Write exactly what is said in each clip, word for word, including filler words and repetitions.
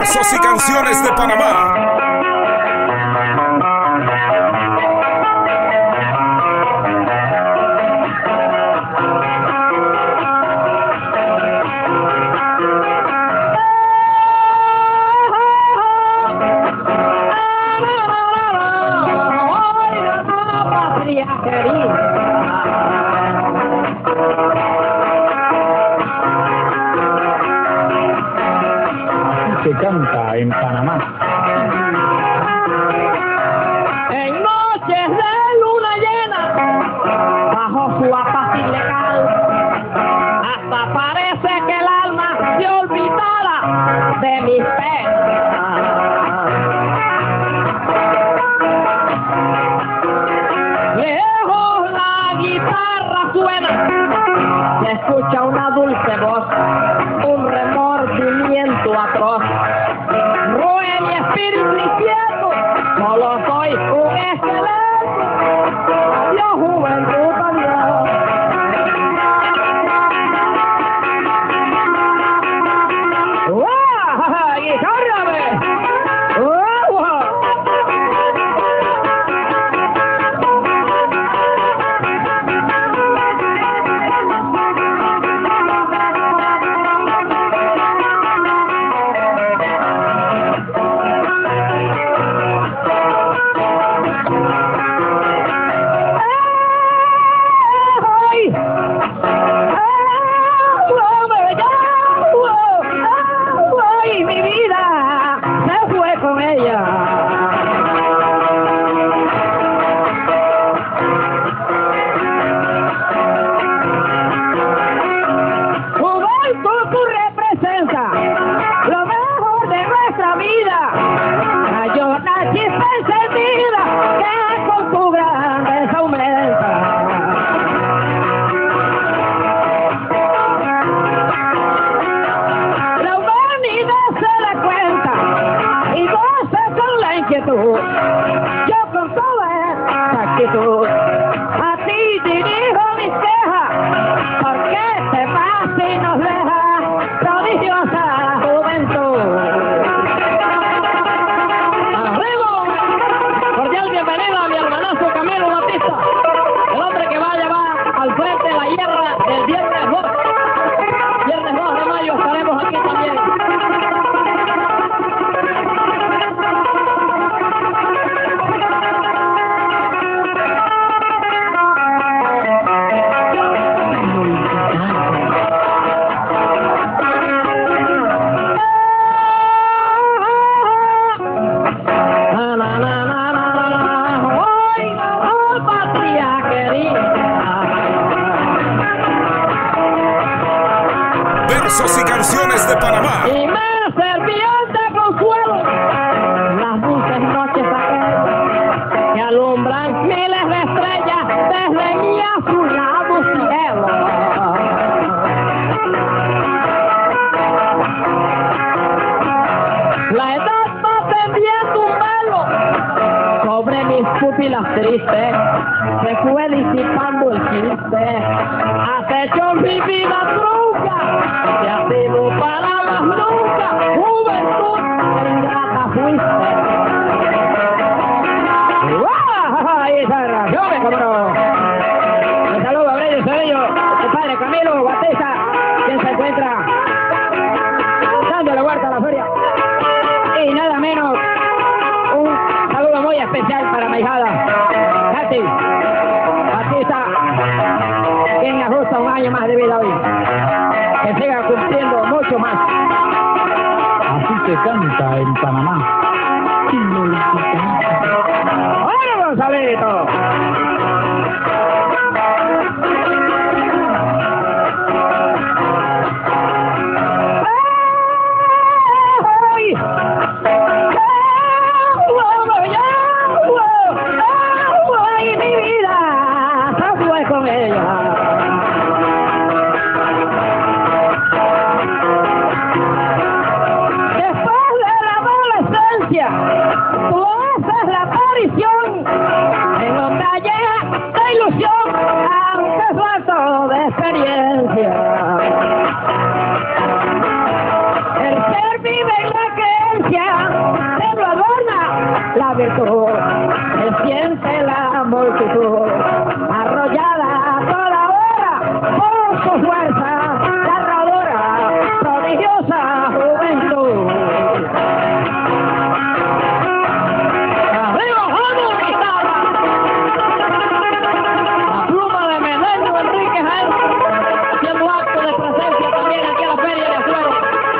Versos y canciones de Panamá. Se canta en Panamá. En noches de luna llena, bajo su apacible calma, hasta parece que el alma se olvidara de mis penas. Lejos la guitarra suena, se escucha una dulce voz, un remordimiento atroz. Roe mi espíritu inquieto, solo soy un esqueleto. Adiós, juventud, adiós. ¡Uah! ¡Guitarrame! ¡Uah! Yo con toda esta actitud a ti dirijo mis quejas, porque te vas y nos dejas prodigiosa juventud. Arriba, cordial bienvenido a mi hermanazo Camilo Batista, el hombre que va a llevar al frente de la hierra el viernes dos. Viernes dos de mayo estaremos aquí también. Versos y canciones de Panamá. Y me servían de consuelo las dulces noches aquellas que alumbran miles de estrellas desde mi azulado cielo. La edad va tendiendo un velo sobre mis pupilas tristes, se fue disipando el chiste, has hecho mi vida trunca, te has sido palabras nunca, juventud ingrata fuiste. ¡Guau! ¡Ahí está! ¡Yo me cobro! Un saludo a Brady Cedillo, el padre Camilo Batista, quien se encuentra dándole vuelta a la feria. Y nada menos, un saludo muy especial para mi hijada, Katy Batista, quien ajusta un año más de vida hoy. Que siga cumpliendo mucho más. Así se canta en Panamá. ¡Hola, Gonzalito! Tú haces la aparición en los talleres de ilusión, aunque falto de experiencia. El ser vive en la creencia virtud, se siente la multitud, arrollada a toda hora por su fuerza, narradora, prodigiosa juventud. ¡Arriba, vamos, guitarra! La pluma de Melenio Enrique Jaén, haciendo acto de presencia también aquí a la Feria de Azuero.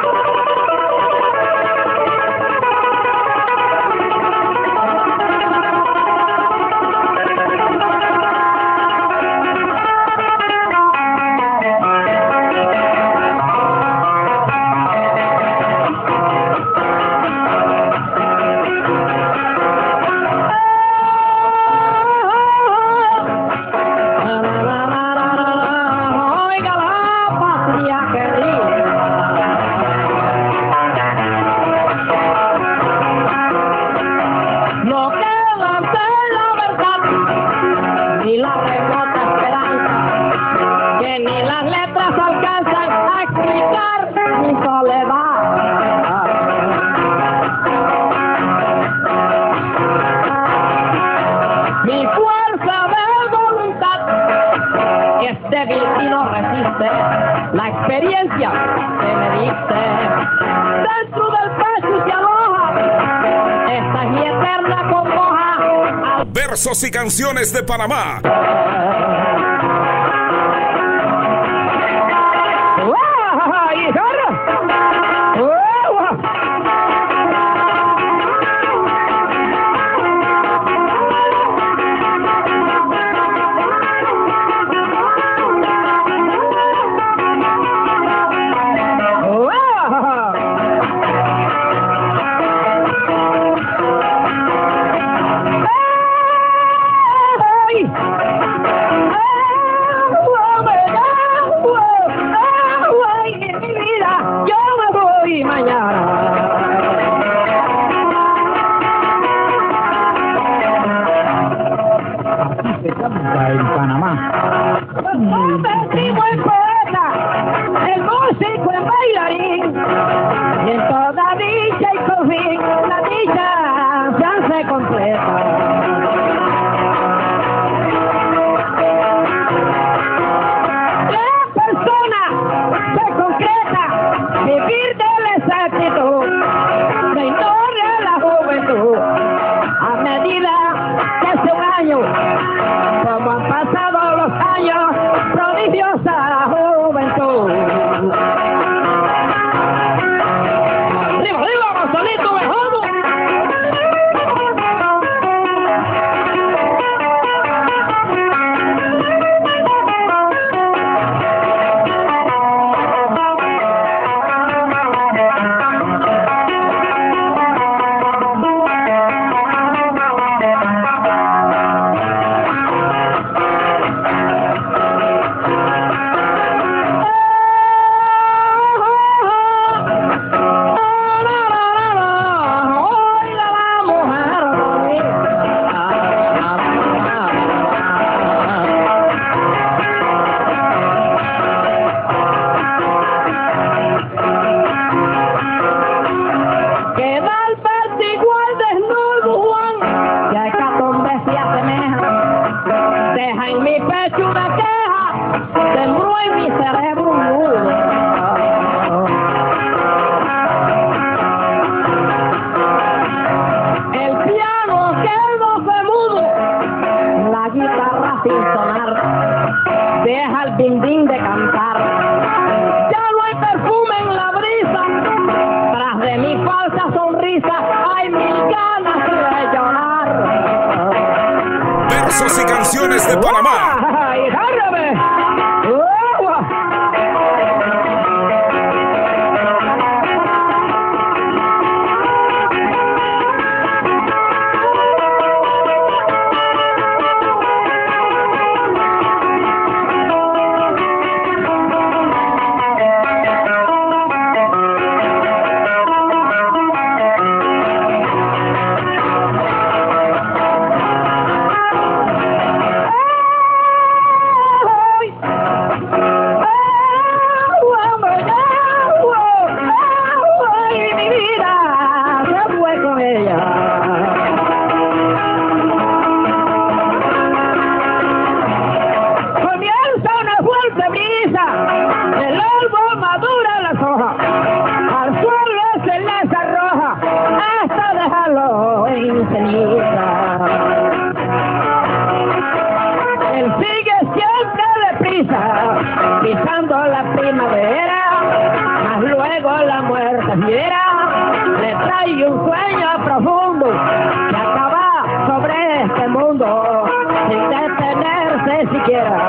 La experiencia que me diste dentro del pecho se aloja, esta es mi eterna congoja. Versos y canciones de Panamá. Se canta en Panamá. Convertimos en poeta, el músico en bailarín, y en toda dicha y por fin la dicha ya se completa. La persona se concreta, vivir de la exactitud, se ignora la juventud, a medida que hace un año, como han pasado los años, prodigiosa juventud. ¡Arriba, arriba, Gonzalito Bejudo! Deja el dindín de cantar, ya no hay perfume en la brisa, tras de mi falsa sonrisa hay mil ganas de llorar. Versos y canciones de Panamá. ¡Ay, agárrame! brisa, el árbol madura las hojas, al suelo se les arroja hasta dejarlo en ceniza. Él sigue siempre deprisa, pisando la primavera, mas luego la muerte fiera le trae un sueño profundo que acaba sobre este mundo sin detenerse siquiera.